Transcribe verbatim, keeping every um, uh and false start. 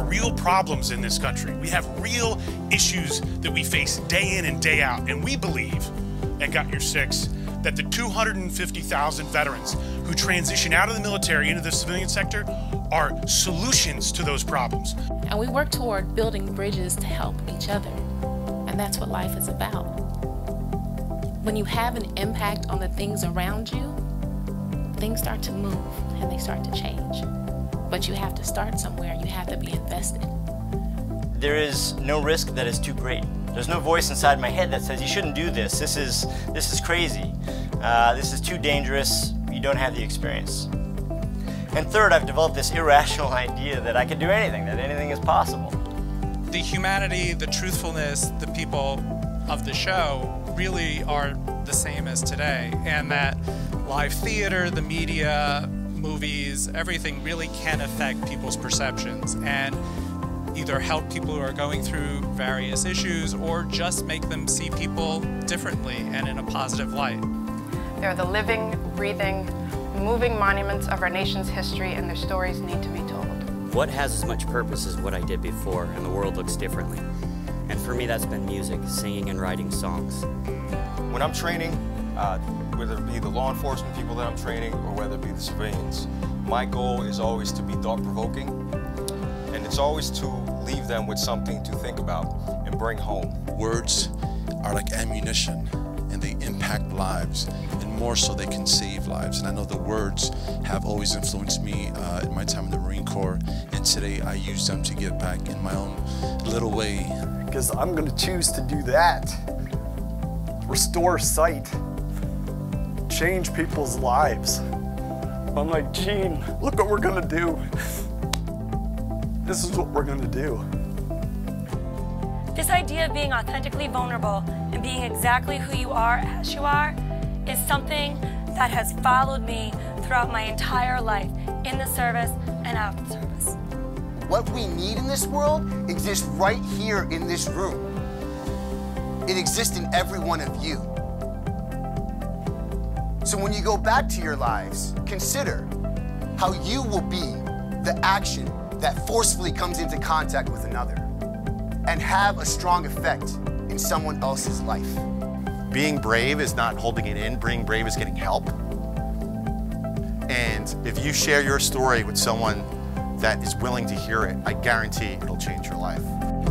real problems in this country. We have real issues that we face day in and day out. And we believe at Got Your Six that the two hundred fifty thousand veterans who transition out of the military into the civilian sector are solutions to those problems. And we work toward building bridges to help each other. And that's what life is about. When you have an impact on the things around you, things start to move and they start to change. But you have to start somewhere. You have to be invested. There is no risk that is too great. There's no voice inside my head that says, you shouldn't do this. This is, this is crazy. Uh, this is too dangerous. You don't have the experience. And third, I've developed this irrational idea that I can do anything, that anything is possible. The humanity, the truthfulness, the people of the show really are the same as today. And that live theater, the media, movies, everything really can affect people's perceptions and either help people who are going through various issues or just make them see people differently and in a positive light. They're the living, breathing, moving monuments of our nation's history, and their stories need to be told. What has as much purpose as what I did before, and the world looks differently. And for me, that's been music, singing and writing songs. When I'm training, uh, whether it be the law enforcement people that I'm training or whether it be the civilians, my goal is always to be thought-provoking, and it's always to leave them with something to think about and bring home. Words are like ammunition, and they impact lives, and more so they can save lives. And I know the words have always influenced me uh, in my time in the Marine Corps, and today I use them to give back in my own little way. Because I'm going to choose to do that. Restore sight. Change people's lives. I'm like, Gene, look what we're going to do. This is what we're going to do. This idea of being authentically vulnerable and being exactly who you are as you are is something that has followed me throughout my entire life, in the service and out of the service. What we need in this world exists right here in this room. It exists in every one of you. So when you go back to your lives, consider how you will be the action that forcefully comes into contact with another and have a strong effect in someone else's life. Being brave is not holding it in. Being brave is getting help. And if you share your story with someone that is willing to hear it, I guarantee it'll change your life.